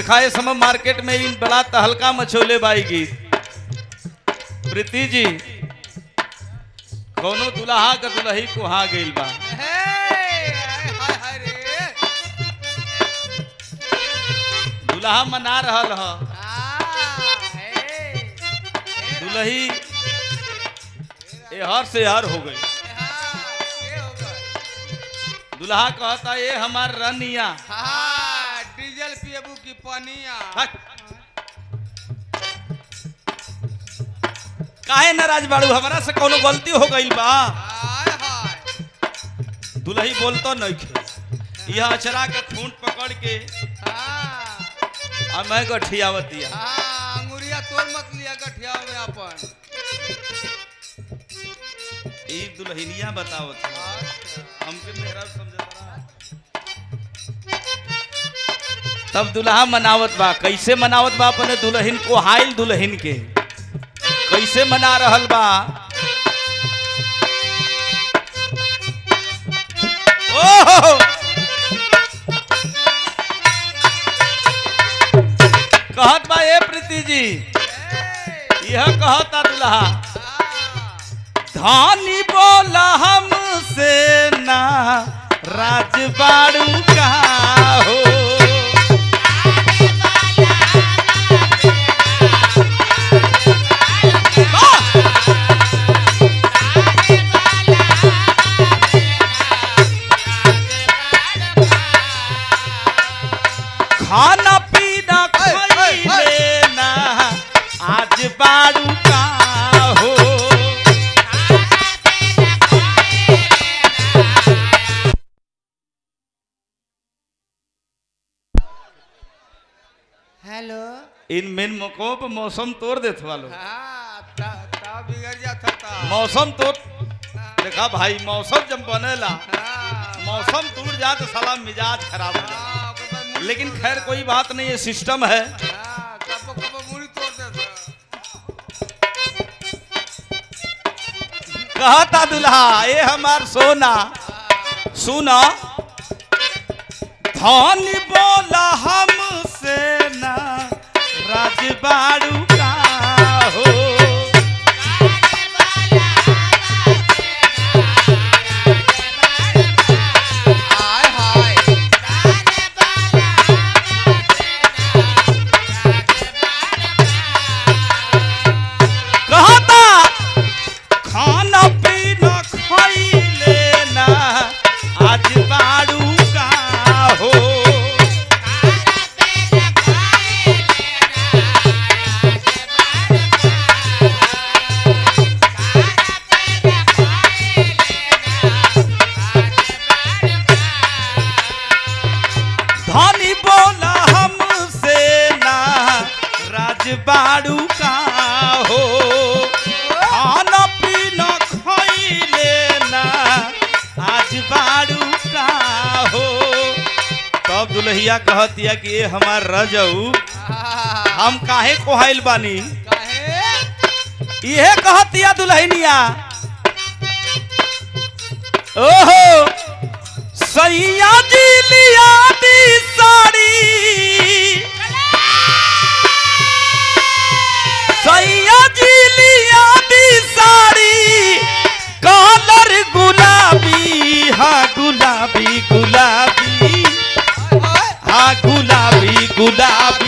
दिखाए समय मार्केट में इन बड़ा तहलका मचोले बाई गीत। प्रीति जी कोनो दुल्हा का दुल्ही को हाँ गइल बा। दुल्हा मना रहल ह, दुल्ही हर से हर हो गई। दुल्हा कहता ये हमार रनिया डीजल पिएबू की पनिया। काहे नाराज बाड़ू, हमारा से कोनो गलती हो गई बा। दुल्ही बोलतो नहीं, यह अचरा के खूंट पकड़ के मैं गठियावतिया। अंगुरिया तोड़ मत लिया गठिया में अपन। ई दुल्हनिया बताओ हमके मेहरा समझता। तब दुल्हा मनावत बा, कैसे मनावत बा अपने दुल्हन को, हाइल दुल्हन के कैसे मना रहल बा। ओह कहत बा ए प्रीति जी, यह कहता दुल्हा धानी बोला हमसे ना राजबाड़ू का हो। खाना पीना खइले ना आज बाड़ू का हो। हेलो इन मेन मौकों पर मौसम तोड़ देते वालों। बिगड़ जाता था मौसम तो देखा भाई, मौसम जब बनेला मौसम टूट जाए तो साला मिजाज खराब हो जाए। लेकिन खैर कोई बात नहीं, ये सिस्टम है। कहता दुल्हा ये हमार सोना सुना, धन बोला हमसे ना राजबाड़ू का हो। बाड़ू का हो, खाना पीना खइले ना आज बाड़ू का हो। तब दुल्हिया कहतिया कि ये हमार रजऊ हम काहे कोहाइल बानी। यह कहतिया दुल्हनिया, ओहो सैया जी लिया दी साड़ी, सैया जी लिया दी साड़ी कलर गुलाबी, हाँ गुलाबी गुलाबी, हाँ गुलाबी गुलाबी।